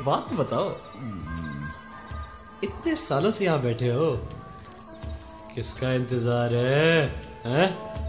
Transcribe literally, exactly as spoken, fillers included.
बात बताओ, इतने सालों से यहाँ बैठे हो, किसका इंतजार है, हैं?